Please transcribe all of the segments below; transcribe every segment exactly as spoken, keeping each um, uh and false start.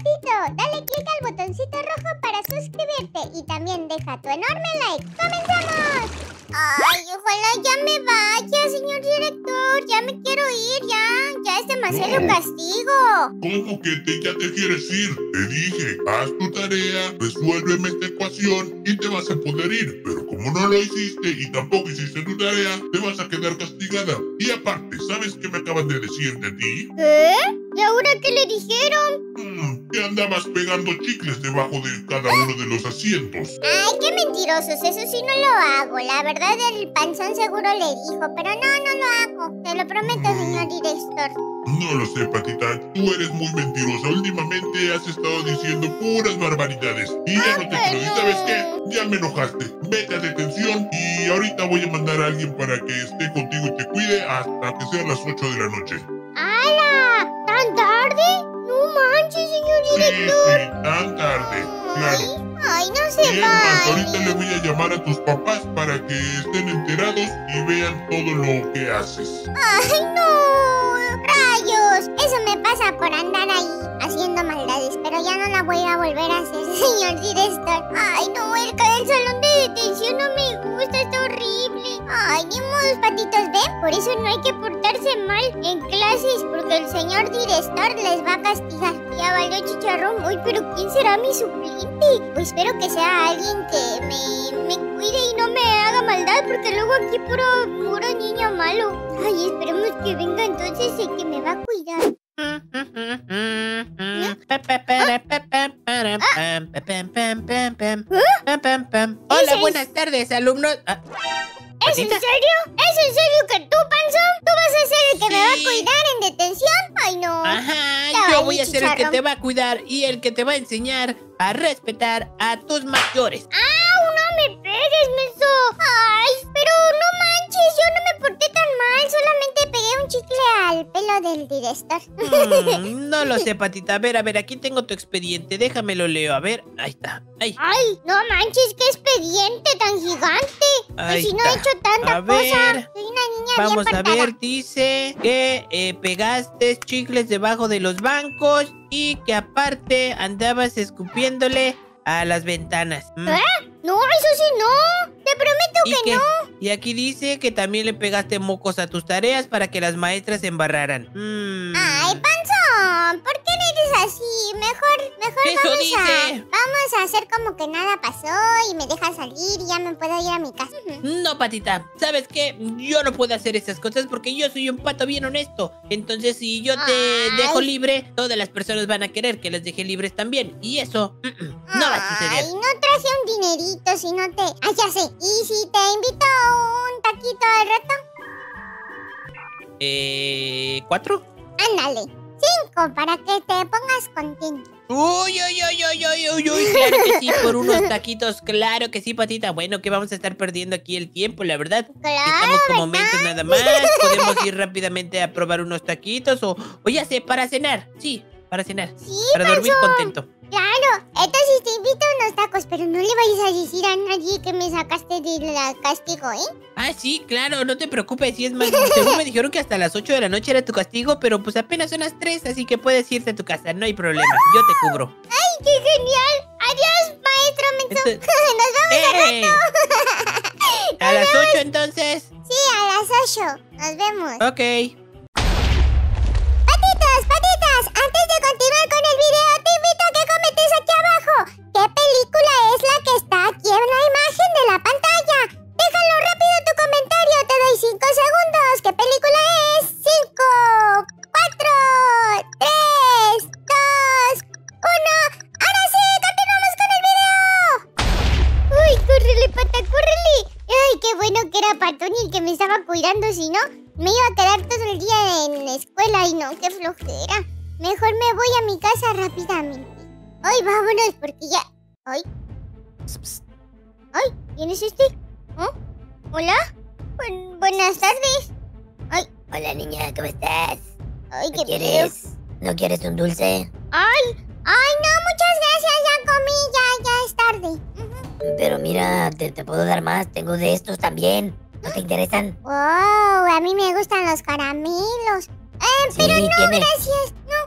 patito, dale clic al botoncito rojo para suscribirte y también deja tu enorme like. ¡Comenzamos! Ay, ojalá ya me vaya, señor director. Ya me quiero ir, ya. Ya es demasiado No. castigo. ¿Cómo que te, ya te quieres ir? Te dije, haz tu tarea, resuélveme esta ecuación y te vas a poder ir. Pero como no lo hiciste y tampoco hiciste tu tarea, te vas a quedar castigada. Y aparte, ¿sabes qué me acaban de decir de ti? ¿Qué? ¿Y ahora qué le dijeron? Mm, que andabas pegando chicles debajo de cada uno de los asientos. Ay, qué mentirosos. Eso sí no lo hago. La verdad, el panzón seguro le dijo. Pero no, no lo hago. Te lo prometo, señor director. No lo sé, Patita. Tú eres muy mentirosa. Últimamente has estado diciendo puras barbaridades. Y ya no te creo. ¿Y sabes qué? Ya me enojaste. Vete a detención y ahorita voy a mandar a alguien para que esté contigo y te cuide hasta que sean las ocho de la noche. ¡Hala! ¿Tan tarde? No manches, señor Sí, director. sí, tan tarde. Claro. Ay, no se Y es más, vale. ahorita le voy a llamar a tus papás para que estén enterados y vean todo lo que haces. ¡Ay, no! ¡Rayos! Eso me pasa por andar ahí haciendo maldades, pero ya no la voy a volver a hacer, señor director. ¡Ay, no! El, el salón de detención no me gusta, está horrible. ¡Ay, ni modos, patitos! ¿Ven? Por eso no hay que portarse mal en clases, porque el señor director les va a castigar. Ya valió chicharrón. Uy, pero ¿quién será mi suplente? Pues espero que sea alguien que me, me cuide y no me haga maldad, porque luego aquí puro, puro niño malo. Ay, esperemos que venga entonces el que me va a cuidar. Hola, buenas tardes, alumnos. Ah, ¿Es en ¿Patita? serio? ¿Es en serio que tú, Panzón? ¿Tú vas a ser el que me va a Sí. cuidar en detención? Ay, no. Ajá, Ya yo valí, voy a ser el que chicharrón. te va a cuidar y el que te va a enseñar a respetar a tus mayores. ¡Au! ¡No me pegues, menso! ¡Ay! Pero no manches, yo no me porté tan mal. Solamente pegué un chicle al pelo del director. Mm, no lo sé, Patita. A ver, a ver, aquí tengo tu expediente. Déjame lo leo. A ver, ahí está. Ahí. ¡Ay! No manches, qué expediente tan gigante. Ahí Pues si no he está. hecho tanta A cosa. ver, Soy una niña Vamos bien a portada. ver, dice que eh, pegaste chicles debajo de los bancos y que aparte andabas escupiéndole a las ventanas. Mm. ¿Eh? No, eso sí no. Te prometo ¿Y que qué? no. Y aquí dice que también le pegaste mocos a tus tareas para que las maestras se embarraran. Mm. Ay, Panzón, ¿por qué eres así? Mejor, mejor Eso vamos dice. a... Vamos a hacer como que nada pasó y me dejas salir y ya me puedo ir a mi casa. No, Patita, ¿sabes qué? Yo no puedo hacer esas cosas porque yo soy un pato bien honesto. Entonces, si yo te Ay. dejo libre, todas las personas van a querer que las deje libres también. Y eso mm, mm, no va a suceder. Ay, no traje un dinerito si no te... Ah, ya sé. ¿Y si te invito un taquito al rato? Eh, ¿cuatro? Ándale. Cinco para que te pongas contento. Uy, uy, uy, uy, uy, uy, uy, claro que sí, por unos taquitos, claro que sí, Patita. Bueno, que vamos a estar perdiendo aquí el tiempo, la verdad. Claro, Estamos como ¿verdad? mentes nada más. Podemos ir rápidamente a probar unos taquitos o, o ya sé, para cenar. Sí, para cenar. Sí, Para dormir Panzón. contento. Claro, entonces te invito a unos tacos, pero no le vayas a decir a nadie que me sacaste del castigo, ¿eh? Ah, sí, claro, no te preocupes. Y es más, según me dijeron que hasta las ocho de la noche era tu castigo, pero pues apenas son las tres, así que puedes irte a tu casa, no hay problema. Yo te cubro. ¡Ay, qué genial! Adiós, maestro Menso. Esto- Nos vemos ¡Eh! ¿A las ocho entonces? Sí, a las ocho. Nos vemos. Ok. Patitas, patitas, antes de continuar con el video, te invito a que comentes aquí abajo. ¿Qué película es la que está aquí en la imagen de la pantalla? Déjalo rápido tu comentario, te doy cinco segundos. ¿Qué película es? cinco, cuatro, tres, dos, uno. ¡Ahora sí! ¡Continuamos con el video! ¡Uy, córrele, pata, córrele! ¡Ay, qué bueno que era Patoni el que me estaba cuidando! Si no, me iba a quedar todo el día en la escuela y no, qué flojera. Mejor me voy a mi casa rápidamente. ¡Ay, vámonos! Porque ya... ¡Ay! Psst, psst. ¡Ay! ¿Quién es este? ¿Oh? ¿Hola? Buen- buenas tardes. ¡Ay! Hola niña, ¿cómo estás? ¡Ay, ¿No qué quieres, ¿No quieres un dulce? ¡Ay! ¡Ay, no! Muchas gracias, ya comí, ya, ya es tarde. Ujú. Pero mira, te, te puedo dar más, tengo de estos también. ¿No te interesan? ¡Wow! A mí me gustan los caramelos. Eh, pero Sí, no, tiene- gracias. No.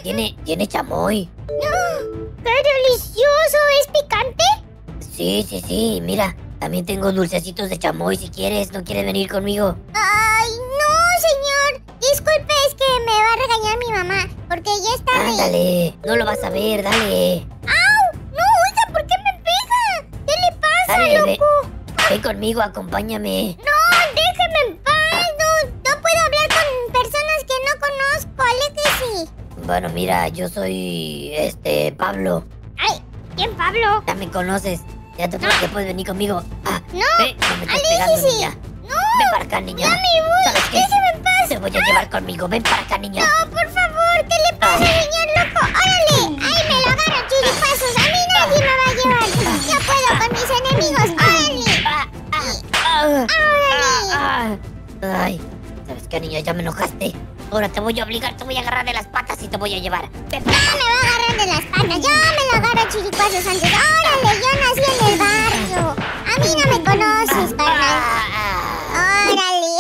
tiene, tiene chamoy. ¡Qué delicioso! ¿Es picante? Sí, sí, sí, mira, también tengo dulcecitos de chamoy si quieres, ¿no quieres venir conmigo? Ay, no, señor. Disculpe, es que me va a regañar mi mamá, porque ya está tarde. Ándale, no lo vas a ver, dale. ¡Au! No, oiga, ¿por qué me pega? ¿Qué le pasa, Dale, ve, loco? ven conmigo, acompáñame. No, déjeme en paz. No, no puedo hablar con personas que no conozco. Aléjese. Bueno, mira, yo soy, este, Pablo. Ay, ¿quién, Pablo? Ya me conoces, ya te que puedes venir conmigo. Ah, No, ve, no me estás pegando, aléjese. niña. No, Ven para acá, niña. ya me voy. ¿Sabes qué? Déjeme en paz. Te voy a llevar conmigo, ven para acá, niña. No, por favor, ¿qué le pasa, señor loco? ¡Órale! ¡Ay, me lo agarro, chiripazos! ¡A mí nadie me va a llevar! ¡Yo puedo con mis enemigos! ¡Órale! Ah, ah, ah, ¡Órale! ah, ah. Ay, ¿sabes qué, niña? Ya me enojaste. Ahora te voy a obligar, te voy a agarrar de las patas y te voy a llevar. Ven para ¡Ya acá. me va a agarrar de las patas! ¡Yo me lo agarro, chiripazos, antes! ¡Órale! Yo nací en el barrio. A mí no me conoces, carnal. Ah, ¡Órale!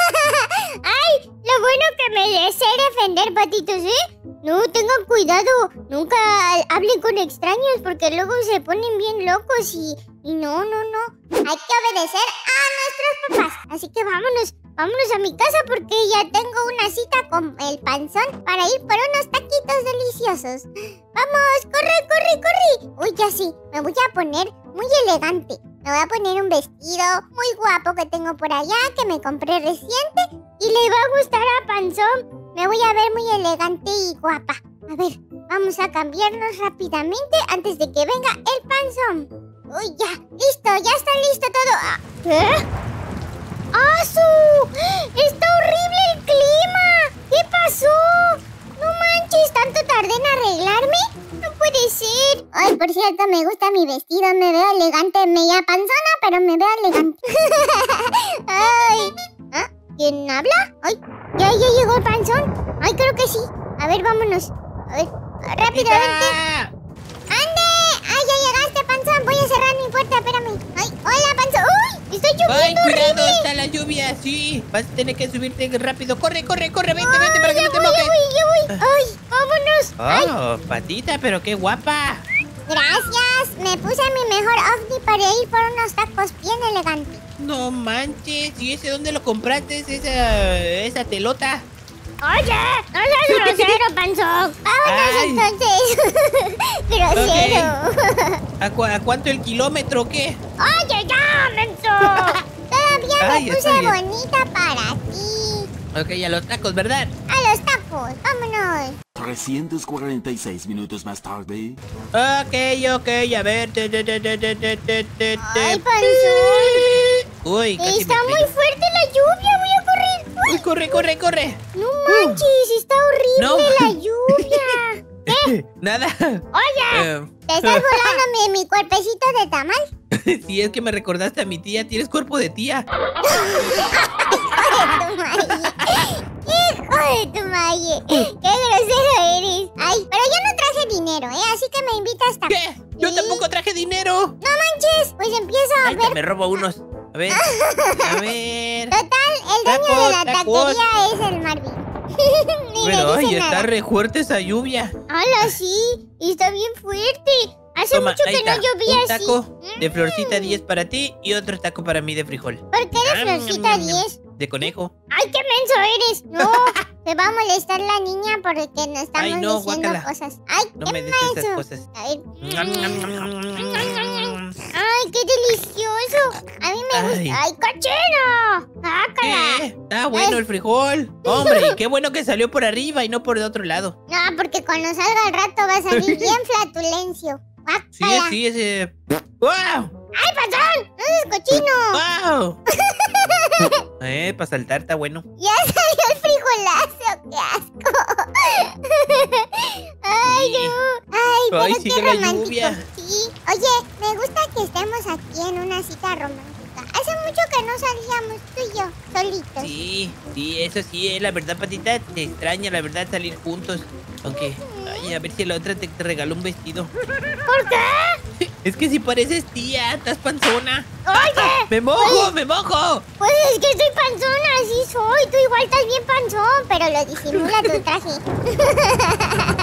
¡Ay! Lo bueno que me sé defender, patitos, ¿eh? No, tengan cuidado. Nunca hablen con extraños porque luego se ponen bien locos y... Y no, no, no. Hay que obedecer a nuestros papás. Así que vámonos, vámonos a mi casa porque ya tengo una cita con el panzón para ir por unos taquitos deliciosos. ¡Vamos! ¡Corre, corre, corre! Uy, ya sí. Me voy a poner muy elegante. Me voy a poner un vestido muy guapo que tengo por allá, que me compré reciente. Y le va a gustar a Panzón. Me voy a ver muy elegante y guapa. A ver, vamos a cambiarnos rápidamente antes de que venga el Panzón. Uy, ya, listo, ya está listo todo. Ah, ¿qué? ¡Asu! ¡Está horrible el clima! ¿Qué pasó? No manches, ¿tanto tardé en arreglarme? No puede ser. Ay, por cierto, me gusta mi vestido, me veo elegante, media panzona, pero me veo elegante. Ay, ¿ah? ¿Quién habla? Ay, ¿ya, ya llegó el panzón? Ay, creo que sí. A ver, vámonos. A ver, rápidamente. ¡Mira! ¡Ande! ¡Ay, ya llegaste, panzón! Voy a cerrar mi puerta, espérame. ¡Ay, hola, panzón! ¡Uy! ¡Está lloviendo ¡Ay, cuidado! horrible! Está la lluvia, sí. Vas a tener que subirte rápido. ¡Corre, corre, corre! ¡Vente, Ay, vente para que ya no te voy, mojes! ya voy, ya voy. ¡Ay, vámonos! ¡Ay, ¡Oh, patita, pero qué guapa! gracias! Me puse mi mejor outfit para ir por unos tacos bien elegantes. No manches, ¿y ese dónde lo compraste? Esa, esa telota. Oye, no seas grosero, panzón. Vámonos Ay. entonces. Grosero. ¿A, cu- a cuánto el kilómetro o qué? Oye, ya, menso. Todavía Ay, me está puse bien. bonita para ti. Ok, a los tacos, ¿verdad? A los tacos, vámonos. trescientos cuarenta y seis minutos más tarde. Ok, ok, a ver. te, te, te, te, te, te, te, te. Ay, panzón. Uy, casi Está me muy estrello. fuerte la lluvia, voy a correr. Uy, corre, corre, corre. No manches, está horrible No. la lluvia. Nada. Oye, Eh, ¿te estás volando mi, mi cuerpecito de tamal? si es que me recordaste a mi tía, tienes cuerpo de tía. Hijo de tu malle. Qué grosero eres. Ay, pero yo no traje dinero, ¿eh? Así que me invitas también. ¿Qué? Yo Sí. tampoco traje dinero. No manches, pues empiezo a Ay, ver. me robo unos. A ver. A ver. Total, el dueño Tacos, de la tacos. taquería es el Marvin. Ni Bueno, le ay, dice está nada. re fuerte esa lluvia. Hola, sí. Y está bien fuerte. Hace Toma, mucho ahí que no está. llovía Un así. taco de florcita Mm. diez para ti y otro taco para mí de frijol. ¿Por qué de Ah, florcita ñam, ñam, ñam. diez? De conejo. ¡Ay, qué menso eres! No, te va a molestar la niña porque nos estamos Ay, no, diciendo guácala. cosas. ¡Ay, No qué me des esas menso! cosas. A ver. Ñam, ñam, ñam, ñam, ñam. ¡Ay, qué delicioso! A mí me Ay. gusta. ¡Ay, cochino! ¡Ácala! ¿Qué? Está bueno el frijol. Hombre, y qué bueno que salió por arriba y no por el otro lado. No, porque cuando salga al rato va a salir bien flatulencio. Sí, ¡Guácala! sí, ese. ¡Wow! ¡Ay, panzón! ¡No seas cochino! ¡Wow! eh, para saltar está bueno. ¡Ya salió el frijolazo! ¡Qué asco! ¡Ay, Sí. no! ¡Ay, pero Ay, qué sigue la romántico! lluvia. Sí. Oye, me gusta que estemos aquí en una cita romántica. Hace mucho que no salíamos tú y yo, solitos. Sí, sí, eso sí, eh, la verdad, patita, te extraña, la verdad, salir juntos. Aunque, ay, a ver si la otra te, te regaló un vestido. ¿Por qué? Es que si pareces tía, estás panzona. Oye, ¡Me mojo, me mojo! pues es que soy panzona, así soy. Tú igual estás bien panzón, pero lo disimula tu traje.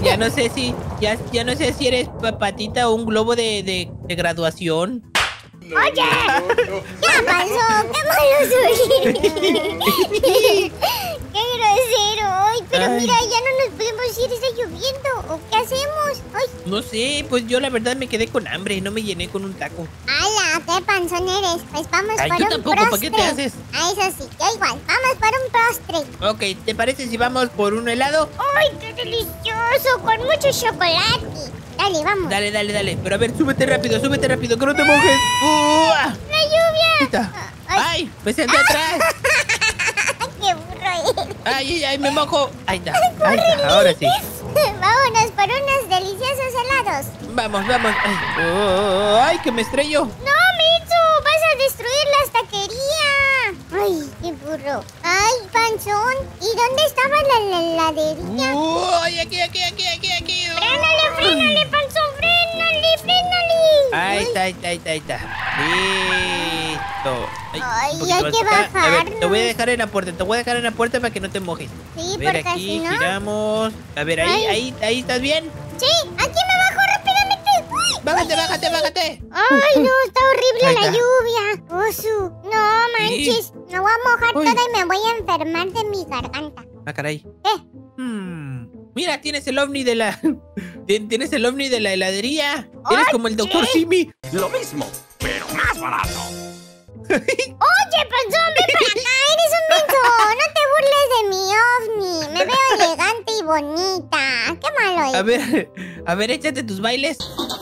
Ya no sé si, ya, ya no sé si eres pa- patita o un globo de, de, de graduación. ¡Oye! ¿Qué pasó? ¡Qué malo soy! ¡Qué grosero! Ay, pero Ay. mira, ya no nos podemos ir, está lloviendo. ¿O qué hacemos? ¡Ay! No sé, pues yo la verdad me quedé con hambre, no me llené con un taco. ¡Hala! ¡Qué panzón eres! Pues vamos Ay, por tú un tampoco, postre. ¿para qué te haces? Ah, eso sí, yo igual. Vamos por un postre. Ok, ¿te parece si vamos por un helado? ¡Ay, qué delicioso! Con mucho chocolate. Dale, vamos. Dale, dale, dale. Pero a ver, súbete rápido, súbete rápido, que no te mojes. ¡Uah! ¡La lluvia! Ahí está. Ay. ¡Ay! ¡Me senté atrás! ¡Qué burro eres! ¡Ay, ay, ay! ¡Me mojo! Ahí está. Ahí está, ahora sí. Vámonos por unos deliciosos helados. Vamos, vamos. ¡Ay, oh, ay que me estrello! ¡No, Mitsu! ¡Vas a destruir la taquería! ¡Ay, qué burro! ¡Ay, panzón! ¿Y dónde estaba la, la heladería? ¡Ay, aquí, aquí, aquí, aquí, aquí! ¡Frénale, frénale, panzón! ¡Frénale, frénale! Ahí está, ahí está, ahí está, ahí está. Listo. Ay, un poquito hay más que para acá. A ver, te bajarnos. voy a dejar en la puerta, te voy a dejar en la puerta para que no te mojes. Sí, A ver, porque aquí si no... giramos. A ver, ahí, Ay. ahí, ahí, ¿estás bien? Sí, aquí me bajo rápidamente. ¡Uy! Bájate, bájate, bájate. ¡Ay, no! Está horrible Ahí la está. lluvia. Osu, no manches. Me voy a mojar Uy. toda y me voy a enfermar de mi garganta. Ah, caray. ¿Qué? Hmm. Mira, tienes el ovni de la... Tien- Tienes el ovni de la heladería. Eres como el doctor Simi. Lo mismo, pero más barato. Oye, panzón, ven para acá. Eres un menso. No te burles de mi ovni. Me veo elegante y bonita. Qué malo es. A ver, a ver, échate tus bailes.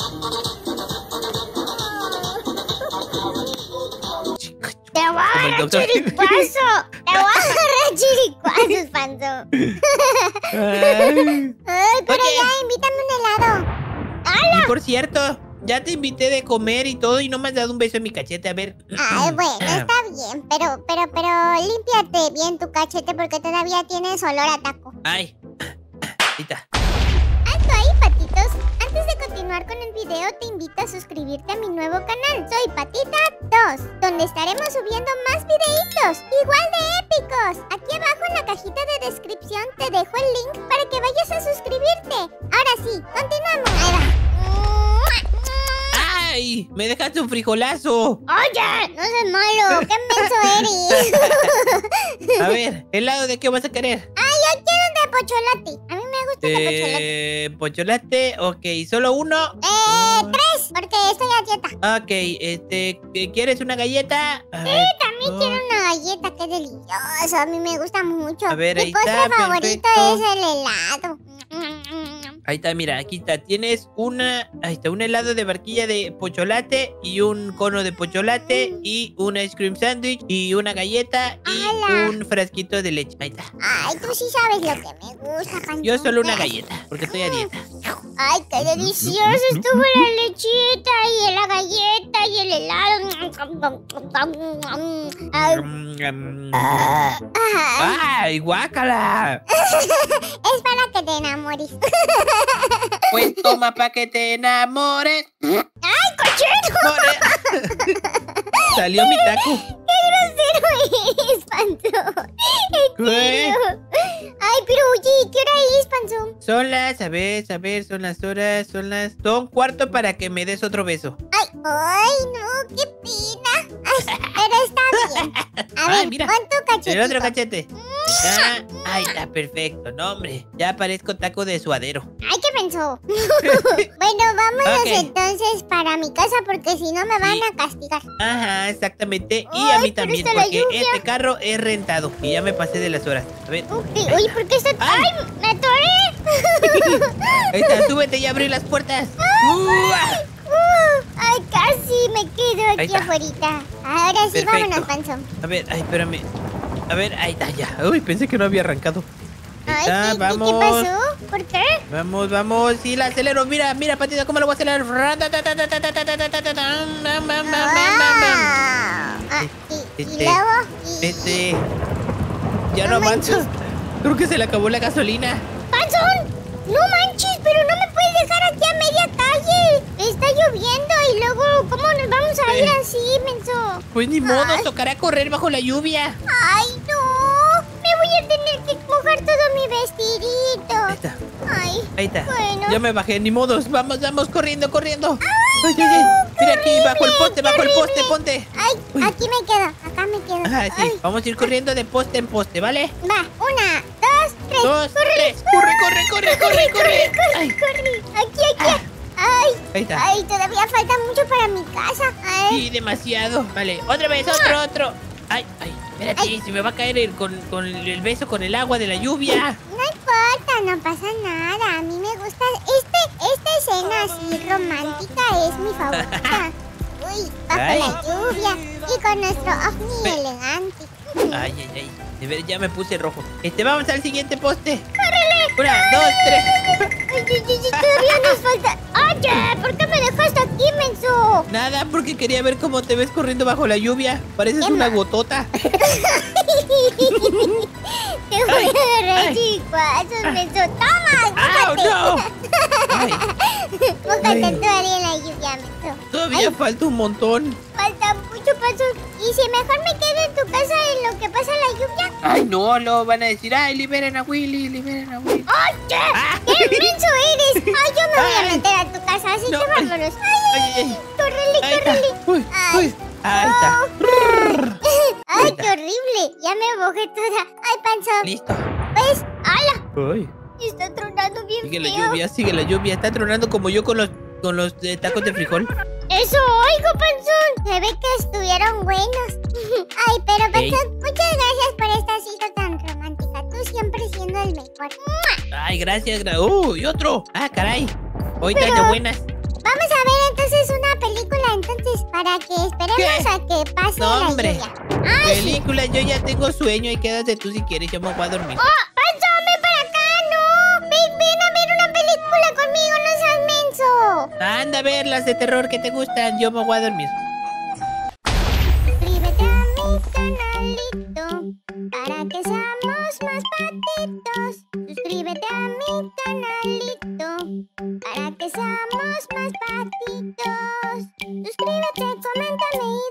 Te voy a Como el agarrar doctor. chiricuazo. Te voy a agarrar chiricuazos, panzón. Ay. Ay, pero Oye. ya, invítame un helado. Y por cierto, ya te invité de comer y todo y no me has dado un beso en mi cachete. A ver. Ay, bueno, está bien, pero, pero, pero límpiate bien tu cachete porque todavía tienes olor a taco. Ay. Ahí está. Alto ahí, patitos. Antes de continuar con el video, te invito a suscribirte a mi nuevo canal. Soy Patita dos, donde estaremos subiendo más videitos, igual de épicos. Aquí abajo en la cajita de descripción te dejo el link para que vayas a suscribirte. Ahora sí, continuamos. Ahí va. ¡Ay! ¡Me dejaste un frijolazo! Oye, no seas malo, qué menso eres. A ver, ¿helado de qué vas a querer? Ay, yo quiero un de pocholate. A mí me gusta el de pocholate. Eh, pocholate, ok, ¿solo uno? Eh, tres, porque estoy a dieta. Ok, este, ¿quieres una galleta? A Sí, ver, también oh, quiero una galleta, qué delicioso. A mí me gusta mucho. A ver, Mi ahí postre está, favorito perfecto. es el helado. Ahí está, mira, aquí está. Tienes una, ahí está, un helado de barquilla de pocholate y un cono de pocholate y un ice cream sandwich y una galleta y ¡Hala! un frasquito de leche. Ahí está. Ay, tú sí sabes lo que me gusta, Panchón. Yo solo una galleta, porque estoy a dieta. Ay, qué delicioso estuvo la lechita y la galleta y el helado. Ay, Mm, mm. ah, ¡Ay, guácala! es para que te enamores. Pues toma pa' que te enamores. ¡Ay, cochino! Salió mi taco. ¡Qué grosero eres, Panzón! ¿En ¿Qué? serio? Ay, pero oye, ¿qué hora es, Panzón? Son las, a ver, a ver, son las horas, son las... Son cuarto para que me des otro beso. Ay, ay, no, qué pena. Ay, pero está bien. A Ay, ver, mira, pon tu cachetito. El otro cachete. Ahí está, ahí está, perfecto. No, hombre, ya parezco taco de suadero. Ay, ¿qué pensó? Bueno, vámonos Ok. entonces para mi casa porque si no me van Sí. a castigar. Ajá, exactamente. Y Ay, a mí pero también, está la porque lluvia. este carro es rentado. Y ya me pasé de las horas. A ver, Ok, oye, ¿por qué está...? Ay. ¡Ay, me atoré! ahí está, súbete y abrí las puertas. ¡Uah! Uh, ay, casi me quedo Ahí aquí está. afuera. Ahora sí, Perfecto. vámonos, Panzón. A ver, ay, espérame. A ver, ahí está, ya. Uy, pensé que no había arrancado. Ahí Ay, está, ¿qué, qué- vamos. ¿qué pasó? ¿Por qué? Vamos, vamos. Sí, la acelero. Mira, mira, Patito, cómo lo voy a acelerar. Ah, ah, y, y Este, luego... Y, Este. Ya No no avanza. manches. Creo que se le acabó la gasolina. ¡Panzón! ¡No manches! ¡Pero no me puedes dejar aquí a media calle! Está lloviendo y luego... ¿Cómo nos vamos a ir Eh. así, menso? Pues ni modo, Ay. tocará correr bajo la lluvia. ¡Ay, no! Me voy a tener que mojar todo mi vestidito. Ahí está. Ay, Ahí está. bueno. Ya me bajé, ni modos. Vamos, vamos, corriendo, corriendo. Ay, ay, ay. Mira aquí, bajo el poste, bajo el poste, ponte. Ay, Uy. aquí me quedo, acá me quedo. Ah, sí. Ay, Vamos a ir corriendo de poste en poste, ¿vale? va, una, dos, tres. Dos, corre, tres. Corre, corre, corre, corre, corre. Ay, corre. Aquí, aquí. Ay, ahí está. ay, todavía falta mucho para mi casa. Ay, Sí, demasiado. Vale, otra vez, otro, otro. Ay, ay, espérate, se me va a caer el, con, con el beso con el agua de la lluvia. no importa, no pasa nada. A mí me gusta. Este, esta escena así romántica es mi favorita. Uy, bajo Ay. la lluvia y con nuestro ovni Ve. elegante. Ay, ay, ay. De ver, ya me puse rojo. Este, vamos al siguiente poste. ¡Córrele! Una, dos, tres. Ay, ay, ay, ay, todavía nos falta. Oye, ¿por qué me dejaste aquí, menso? Nada, porque quería ver cómo te ves corriendo bajo la lluvia. Pareces ¿Qué una ma- gotota. Te voy Ay, a agarrar ay. chicuazos, menso. ¡Toma! ¡Ah, mójate! no! Ay, Mójate Ay. todavía en la lluvia, menso. todavía Ay. falta un montón. Falta mucho paso. ¿Y si mejor me quedo en tu casa en lo que pasa la lluvia? Ay, no, lo van a decir. Ay, liberen a Willy, liberen a Willy. ¡Oye! Ah. ¡Qué menso eres! ¡Ay, yo me voy a Ay. meter a tu casa! Así No, que ay. vámonos. ¡Ay, ay, Ay, ay, ay! ¡Córrele, Ahí está. córrele! Uy, Ay. uy. Ahí está. ¡Ay, Ahí qué está. horrible! Ya me mojé toda. ¡Ay, panzón! Listo. ¿Ves? ¡Hala! Ay. Está tronando bien Sigue la feo. lluvia, sigue la lluvia. Está tronando como yo con los, con los eh, tacos de frijol. ¡Eso oigo, panzón! Se ve que estuvieron buenos. Ay, pero Ey. panzón, muchas gracias por esta cita tan romántica. Tú siempre siendo el mejor. ¡Mua! Ay, gracias. Gra oh, y otro. Ah, caray. Hoy está de buenas. Vamos a ver entonces una película entonces para que esperemos ¿Qué? a que pase No, la hombre. lluvia. ¡Ay! Película, yo ya tengo sueño y quédate tú si quieres. Yo me voy a dormir. ¡Oh! ¡Panzón, ven para acá! ¡No! Ven, ven a ver una película conmigo, no seas menso. Anda a ver las de terror que te gustan. Yo me voy a dormir. Suscríbete a mi canalito para que seamos más patitos. Suscríbete a mi canalito para que seamos más patitos. Suscríbete, coméntame y